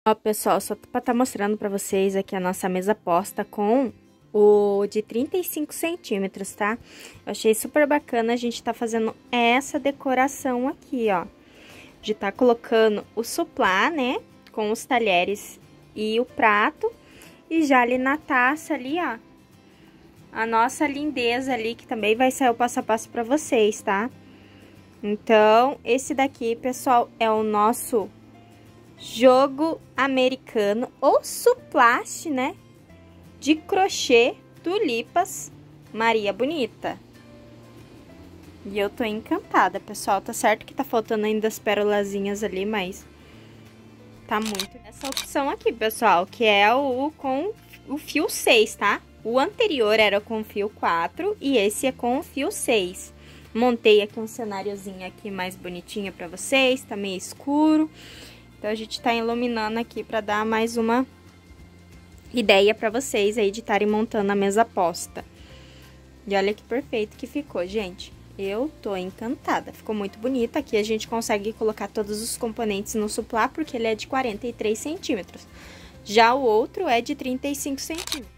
Ó, pessoal, só pra estar mostrando pra vocês aqui a nossa mesa posta com o de 35 centímetros, tá? Eu achei super bacana a gente tá fazendo essa decoração aqui, ó. De tá colocando o suplá, né? Com os talheres e o prato. E já ali na taça ali, ó. A nossa lindeza ali, que também vai sair o passo a passo pra vocês, tá? Então, esse daqui, pessoal, é o nosso jogo americano ou suplast, né? De crochê Tulipas Maria Bonita. E eu tô encantada, pessoal. Tá certo que tá faltando ainda as pérolazinhas ali, mas tá muito essa opção aqui, pessoal, que é o com o fio 6, tá? O anterior era com fio 4 e esse é com o fio 6. Montei aqui um cenáriozinho aqui mais bonitinho pra vocês, tá meio escuro. Então, a gente tá iluminando aqui pra dar mais uma ideia pra vocês aí de estarem montando a mesa posta. E olha que perfeito que ficou, gente. Eu tô encantada. Ficou muito bonita. Aqui a gente consegue colocar todos os componentes no suplá, porque ele é de 43 centímetros. Já o outro é de 35 centímetros.